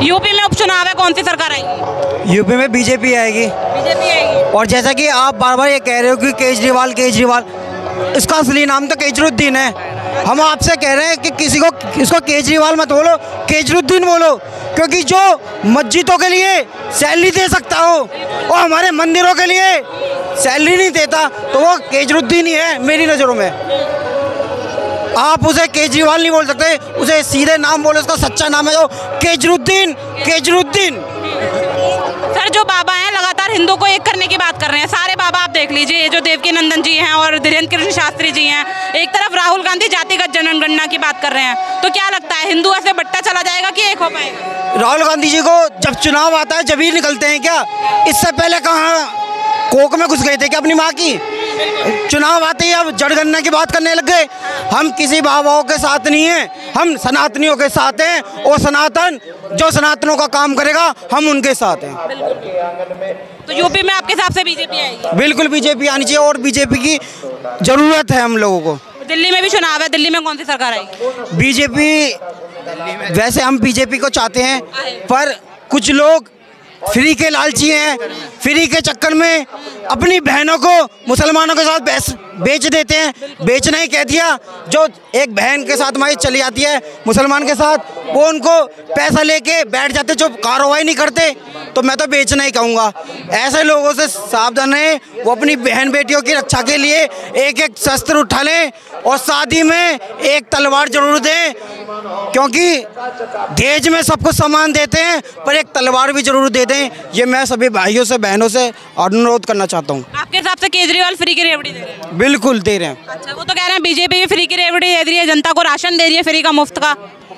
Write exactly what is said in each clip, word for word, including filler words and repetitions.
UP में उपचुनाव है, कौन सी सरकार आएगी? यूपी में बीजेपी आएगी। बीजेपी आएगी। और जैसा कि आप बार बार ये कह रहे हो कि केजरीवाल केजरीवाल, इसका असली नाम तो केजरुद्दीन है। हम आपसे कह रहे हैं कि किसी को इसको केजरीवाल मत बोलो, केजरुद्दीन बोलो, क्योंकि जो मस्जिदों के लिए सैलरी दे सकता हो और हमारे मंदिरों के लिए सैलरी नहीं देता तो वो केजरुद्दीन ही है मेरी नज़रों में। आप उसे केजरीवाल नहीं बोल सकते, उसे सीधे नाम बोलो, उसका सच्चा नाम है जो केजरुद्दीन केजरुद्दीन। सर, जो बाबा हैं लगातार हिंदू को एक करने की बात कर रहे हैं। सारे बाबा आप देख लीजिए, जो देवकी नंदन जी हैं और धीरेन्द्र कृष्ण शास्त्री जी हैं, एक तरफ राहुल गांधी जातिगत जनगणना की बात कर रहे हैं। तो क्या लगता है, हिंदू ऐसे बट्टा चला जाएगा कि एक हो पाएगा? राहुल गांधी जी को जब चुनाव आता है जब ही निकलते हैं क्या? इससे पहले कहाँ कोक में घुस गए थे क्या अपनी माँ की? चुनाव आते ही अब जनगणना की बात करने लग गए। हम किसी बाबाओं के साथ नहीं हैं, हम सनातनियों के साथ हैं और सनातन जो सनातनों का काम करेगा हम उनके साथ हैं। तो यूपी में आपके हिसाब से बीजेपी आएगी? बिल्कुल बीजेपी आनी चाहिए और बीजेपी की जरूरत है हम लोगों को। दिल्ली में भी चुनाव है, दिल्ली में कौन सी सरकार आएगी? बीजेपी, वैसे हम बीजेपी को चाहते हैं, पर कुछ लोग फ्री के लालची हैं, फ्री के चक्कर में अपनी बहनों को मुसलमानों के साथ बेच देते हैं। बेचना ही कह दिया, जो एक बहन के साथ हमारी चली जाती है मुसलमान के साथ, वो उनको पैसा लेके बैठ जाते, जो कार्रवाई नहीं करते, तो मैं तो बेचना ही कहूँगा। ऐसे लोगों से सावधान रहें, वो अपनी बहन बेटियों की रक्षा के लिए एक एक शस्त्र उठा लें और शादी में एक तलवार जरूर दें, क्योंकि दहेज में सब कुछ सामान देते हैं पर एक तलवार भी जरूर दे दें। ये मैं सभी भाइयों से बहनों से अनुरोध करना चाहता हूँ। आपके हिसाब से केजरीवाल फ्री की रेवड़ी दे रहे हैं? बिल्कुल दे रहे हैं। अच्छा, वो तो कह रहे हैं बीजेपी भी फ्री की रेवड़ी दे रही है, जनता को राशन दे रही है फ्री का, मुफ्त का।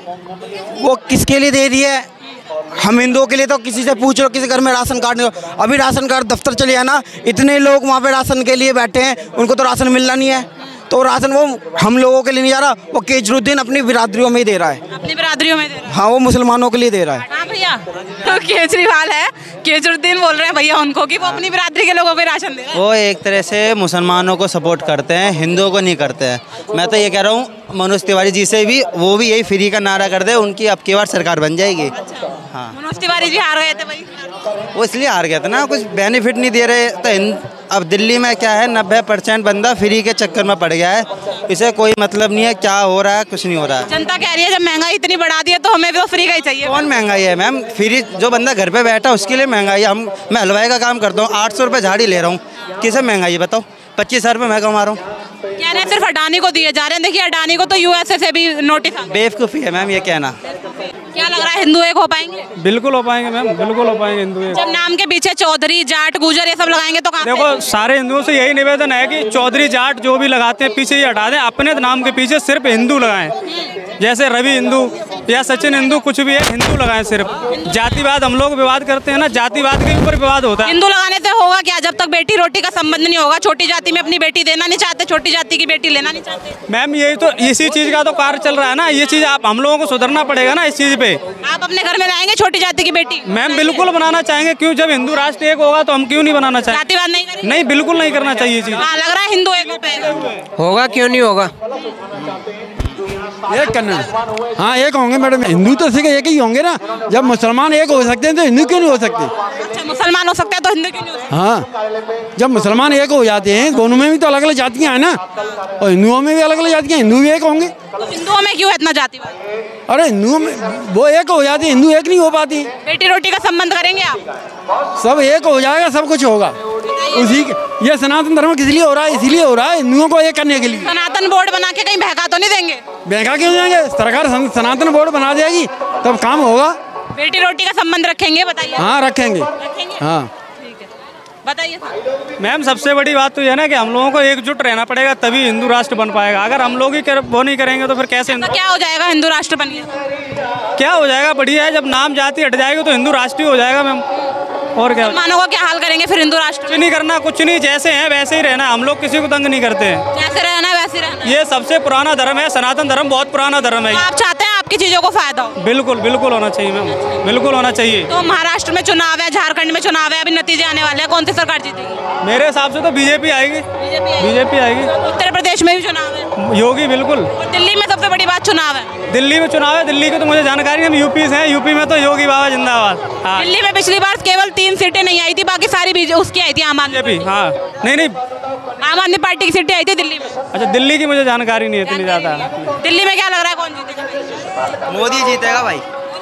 वो किसके लिए दे रही है? हम हिंदुओं के लिए तो किसी से पूछ लो, किसी घर में राशन कार्ड नहीं हो। अभी राशन कार्ड दफ्तर चले आना, इतने लोग वहाँ पे राशन के लिए बैठे हैं, उनको तो राशन मिलना नहीं है। तो राशन वो हम लोगों के लिए नहीं जा रहा, वो केजरुद्दीन अपनी बिरादरियों में ही दे रहा है। अपनी बिरादरियों में दे रहा है? हाँ, वो मुसलमानों के लिए दे रहा है। हाँ भैया, तो केजरीवाल है, केजरुद्दीन बोल रहे हैं भैया उनको कि वो अपनी बिरादरी के लोगों को राशन दे रहा है। वो एक तरह से मुसलमानों को सपोर्ट करते हैं, हिंदुओं को नहीं करते हैं। मैं तो ये कह रहा हूँ मनोज तिवारी जी से भी, वो भी यही फ्री का नारा कर दे, उनकी अब की बार सरकार बन जाएगी। अच्छा। हाँ, मनोज तिवारी जी हार गए थे भाई, वो इसलिए हार गए थे ना, कुछ बेनिफिट नहीं दे रहे। तो अब दिल्ली में क्या है, नब्बे परसेंट बंदा फ्री के चक्कर में पड़ गया है, इसे कोई मतलब नहीं है क्या हो रहा है, कुछ नहीं हो रहा है। जनता कह रही है जब महंगाई इतनी बढ़ा दी है तो हमें भी तो फ्री का ही चाहिए। कौन महंगाई है मैम? फ्री जो बंदा घर पे बैठा उसके लिए महंगाई है। हम मैं हलवाई का काम करता हूँ, आठ सौ रुपये झाड़ी ले रहा हूँ, किसे महंगाई है बताओ? पच्चीस हज़ार रुपये मैं कमा रहा हूँ। कह रहे हैं सिर्फ अडानी को दिए जा रहे हैं। देखिए अडानी को तो यूएसए से भी नोटिस आ गया। बेवकूफ़ी है मैम ये कहना। क्या लग रहा है, हिंदू एक हो पाएंगे? बिल्कुल हो पाएंगे मैम, बिल्कुल हो पाएंगे हिंदू एक। जब नाम के पीछे चौधरी जाट गुजर ये सब लगाएंगे तो कहाँ? देखो सारे हिंदुओं से यही निवेदन है कि चौधरी जाट जो भी लगाते हैं पीछे ही हटा दें, अपने नाम के पीछे सिर्फ हिंदू लगाएं। जैसे रवि हिंदू या सचिन हिंदू, कुछ भी है, हिंदू लगाएं सिर्फ। जातिवाद हम लोग विवाद करते हैं ना, जातिवाद के ऊपर विवाद होता है। हिंदू लगाने से होगा क्या? जब तक बेटी रोटी का संबंध नहीं होगा, छोटी जाति में अपनी बेटी देना नहीं चाहते, छोटी जाति की बेटी लेना नहीं चाहते। मैम यही तो, इसी चीज़ का तो कार्य चल रहा है ना, ये चीज़ आप हम लोगों को सुधरना पड़ेगा ना इस चीज़ पे। आप अपने घर में लाएंगे छोटी जाति की बेटी? मैम बिल्कुल बनाना चाहेंगे, क्यों? जब हिंदू राष्ट्र एक होगा तो हम क्यों नहीं बनाना चाहेंगे? जातिवाद नहीं करेंगे? नहीं, बिल्कुल नहीं करना चाहिए चीज़। हाँ, लग रहा है हिंदू एक हो पाएगा। होगा क्यों नहीं होगा? एक करना, हाँ एक होंगे मैडम। हिंदू तो सिर्फ एक ही होंगे ना, जब मुसलमान एक हो सकते हैं तो हिंदू क्यों नहीं हो सकते? अच्छा, मुसलमान हो सकते हैं तो हिंदू क्यों नहीं हो सकते? हाँ, जब मुसलमान एक हो जाते हैं, दोनों में भी तो अलग अलग जातियाँ हैं ना, और हिंदुओं में भी अलग अलग जातियाँ, हिंदू भी एक होंगे। तो हिंदुओं में क्यों है इतना जातिवाद? अरे हिंदुओं में वो एक हो जाती है, हिंदू एक नहीं हो पाती। बेटी रोटी का संबंध करेंगे आप? सब एक हो जाएगा, सब कुछ होगा उसी। ये सनातन धर्म किस लिए हो रहा है? इसीलिए हो रहा है हिंदुओं को एक करने के लिए। सनातन बोर्ड बना के कहीं बहका तो नहीं देंगे? बहका क्यों जाएंगे? सरकार सनातन बोर्ड बना देगी तब काम होगा। बेटी रोटी का संबंध रखेंगे? बताइए। हाँ रखेंगे, रखेंगे? हाँ ठीक है, बताइए। मैम सबसे बड़ी बात तो यह है ना कि हम लोगों को एकजुट रहना पड़ेगा, तभी हिंदू राष्ट्र बन पाएगा। अगर हम लोग ही वो नहीं करेंगे तो फिर कैसे? तो क्या हो जाएगा हिंदू राष्ट्र बन गया? क्या हो जाएगा? बढ़िया है, जब नाम जाति हट जाएगी तो हिंदू राष्ट्र ही हो जाएगा मैम। और क्या? मुसलमानों को क्या हाल करेंगे फिर हिंदू राष्ट्र? कुछ नहीं करना, कुछ नहीं, जैसे हैं वैसे ही रहना। हम लोग किसी को तंग नहीं करते हैं। जैसे रहना वैसे रहना। ये सबसे पुराना धर्म है, सनातन धर्म बहुत पुराना धर्म है। आप चाहते हैं आपके की चीजों को फायदा हो। बिल्कुल बिल्कुल होना चाहिए मैम, बिल्कुल होना चाहिए। तो महाराष्ट्र में चुनाव है, झारखंड में चुनाव है, अभी नतीजे आने वाले हैं, कौन सी सरकार जीतेगी? मेरे हिसाब से तो बीजेपी आएगी, बीजेपी आएगी। उत्तर प्रदेश में भी चुनाव है, योगी बिल्कुल। और दिल्ली में सबसे बड़ी बात चुनाव है। दिल्ली में चुनाव है, दिल्ली की तो मुझे जानकारी है, हम यूपी से हैं, यूपी में तो योगी बाबा जिंदाबाद। हाँ दिल्ली में पिछली बार केवल तीन सीटें नहीं आई थी, बाकी सारी बीजे उसकी आई थी, आम आदमी बीजेपी। हाँ नहीं नहीं, आम आदमी पार्टी की सीटें आई थी दिल्ली में। अच्छा दिल्ली की मुझे जानकारी नहीं है इतनी ज़्यादा। दिल्ली में क्या लग रहा है, कौन जीतेगा? मोदी जीतेगा भाई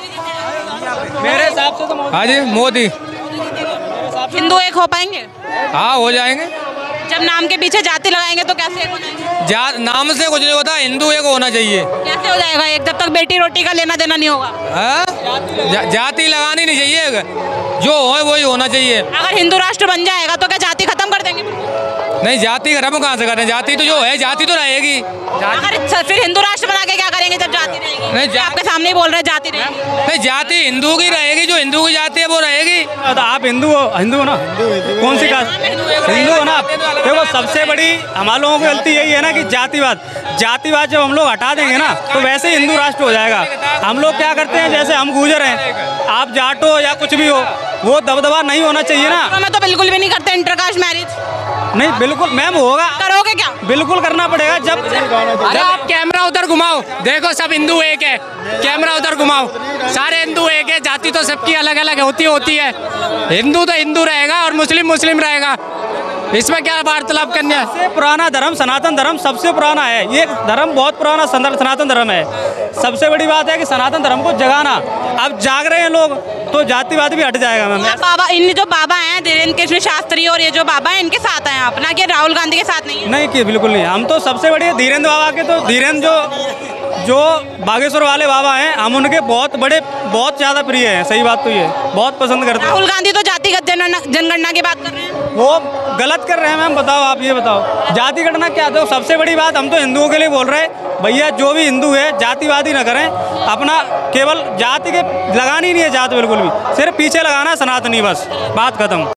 मेरे हिसाब से तो हाँ जी मोदी। हिंदू एक हो पाएंगे? हाँ हो जाएंगे। जब नाम के पीछे जाति लगाएंगे तो कैसे एक हो जाएंगे? जा नाम से कुछ नहीं होता, हिंदू एक होना चाहिए। कैसे हो जाएगा एक, जब तक बेटी रोटी का लेना देना नहीं होगा? हाँ? जा, जाति लगानी नहीं चाहिए, जो हो वही होना चाहिए। अगर हिंदू राष्ट्र बन जाएगा तो क्या जाति खत्म कर देंगे? नहीं जाति खत्म कहाँ से करें, जाति तो जो है जाति तो रहेगी। अगर फिर हिंदू राष्ट्र बना के क्या करेंगे जब जाति रहेगी? नहीं, जा- आपके सामने ही बोल रहे हैं जाति रहेगी। नहीं जाति हिंदू की रहेगी, जो हिंदू की जाति है वो रहेगी। तो आप हिंदू हो, हिंदू हो ना? कौन सी कास्ट? हिंदू हो ना? देखो सबसे बड़ी हमारे लोगों की गलती यही है ना कि जातिवाद, जातिवाद जब हम लोग हटा देंगे ना तो वैसे ही हिंदू राष्ट्र हो जाएगा। हम लोग क्या करते हैं, जैसे हम गुजर हैं, आप जाट हो या कुछ भी हो, वो दबदबा नहीं होना चाहिए ना। मैं तो बिल्कुल भी नहीं करते इंटरकास्ट मैरिज। नहीं बिल्कुल मैम होगा, करोगे क्या? बिल्कुल करना पड़ेगा। जब अरे आप कैमरा उधर घुमाओ, देखो सब हिंदू एक है, कैमरा उधर घुमाओ, सारे हिंदू एक है, जाति तो सबकी अलग अलग होती होती है। हिंदू तो हिंदू रहेगा और मुस्लिम मुस्लिम रहेगा, इसमें क्या वार्तालाप करना है? सबसे पुराना धर्म सनातन धर्म सबसे पुराना है, ये धर्म बहुत पुराना सनातन धर्म है। सबसे बड़ी बात है कि सनातन धर्म को जगाना, अब जाग रहे हैं लोग तो जातिवाद भी हट जाएगा मैम। आप बाबा, इन जो बाबा हैं धीरेन्द्र कृष्ण शास्त्री और ये जो बाबा हैं इनके साथ हैं आप ना, कि राहुल गांधी के साथ नहीं है? नहीं कि बिल्कुल नहीं, हम तो सबसे बड़े धीरेन्द्र बाबा के, तो धीरेन्द्र जो जो बागेश्वर वाले बाबा हैं, हम उनके बहुत बड़े बहुत ज़्यादा प्रिय हैं। सही बात तो ये बहुत पसंद करते हैं। राहुल गांधी तो जातिगत जनगणना की बात कर रहे हैं, वो गलत कर रहे हैं मैम। बताओ आप ये बताओ, जाति गणना क्या? तो सबसे बड़ी बात, हम तो हिंदुओं के लिए बोल रहे हैं भैया, जो भी हिंदू है जातिवादी ना करें, अपना केवल जाति के लगानी नहीं है जात, बिल्कुल भी सिर्फ पीछे लगाना है सनातनी, बस बात खत्म।